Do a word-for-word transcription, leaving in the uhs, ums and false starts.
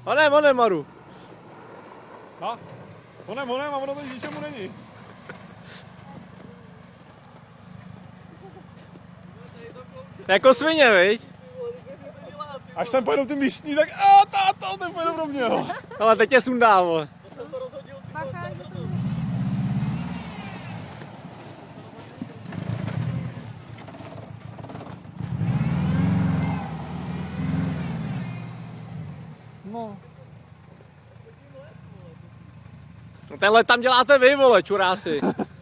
Honem, honem, Maru. Ha? Honem, honem a ono to ničemu není. Jako svině, viď? Až tam pojedou ty místní, tak a táto, ten pojedou do mě, jo. Ale teď tě sundá, vole. To jsem to rozhodil, ty Bacha, No. No tenhle tam děláte vy, vole, čuráci.